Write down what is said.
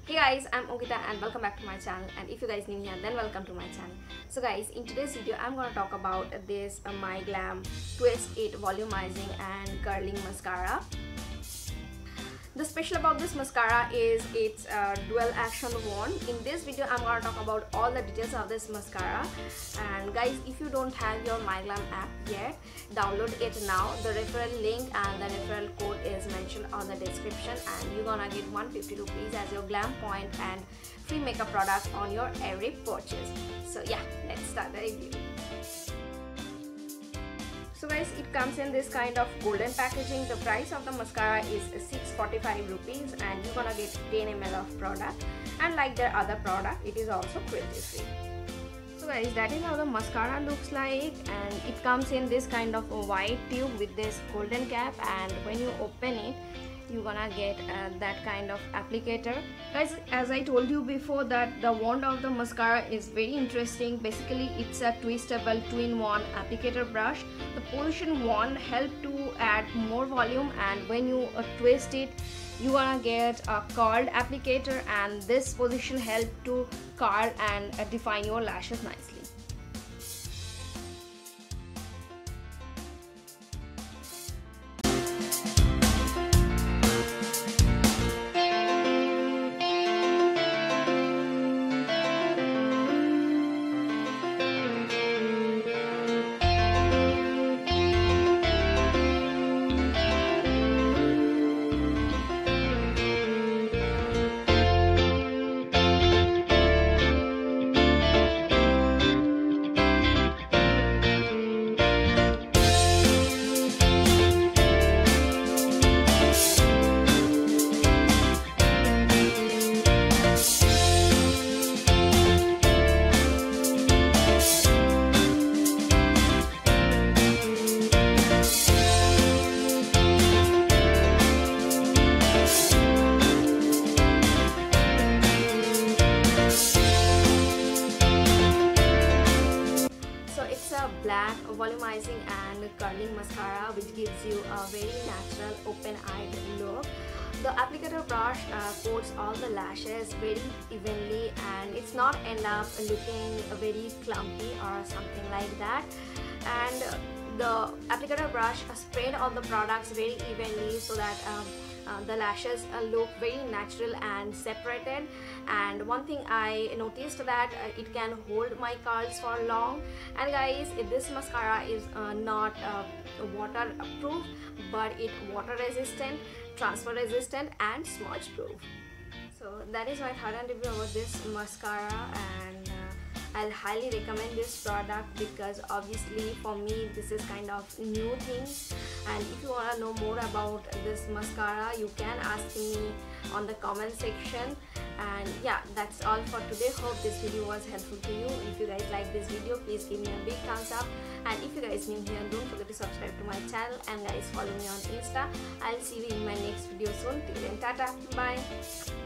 Hey guys, I'm Ankita and welcome back to my channel, and if you guys new here then welcome to my channel. So guys, in today's video I'm gonna talk about this My Glam Twist It Volumizing and Curling Mascara. The special about this mascara is its dual action wand. In this video I'm gonna talk about all the details of this mascara. And guys, if you don't have your My Glam app yet, download it now. The referral link and the referral code is mentioned on the description, and you're gonna get 150 rupees as your glam point and free makeup product on your every purchase. So yeah, let's start the review. So guys, it comes in this kind of golden packaging. The price of the mascara is 645 rupees and you're gonna get 10 ml of product, and like their other product, it is also cruelty free. So guys, that is how the mascara looks like, and it comes in this kind of a white tube with this golden cap, and when you open it you're gonna get that kind of applicator. Guys, as I told you before, that the wand of the mascara is very interesting. Basically it's a twistable 2-in-1 applicator brush. The position wand help to add more volume, and when you twist it you gonna get a curled applicator, and this position help to curl and define your lashes nicely. Black volumizing and curling mascara, which gives you a very natural open-eyed look. The applicator brush coats all the lashes very evenly, and it's not end up looking very clumpy or something like that. And the applicator brush spread all the products very evenly so that the lashes look very natural and separated. And one thing I noticed that it can hold my curls for long. And guys, this mascara is not waterproof, but it water resistant, transfer resistant and smudge proof. So that is my third hand review about this mascara, and I'll highly recommend this product because obviously for me this is kind of new thing. And if you want to know more about this mascara, you can ask me on the comment section. And yeah, that's all for today. Hope this video was helpful to you. If you guys like this video, please give me a big thumbs up, and if you guys new here, don't forget to subscribe to my channel, and guys follow me on Insta. I'll see you in my next video soon. Till then, tata, bye.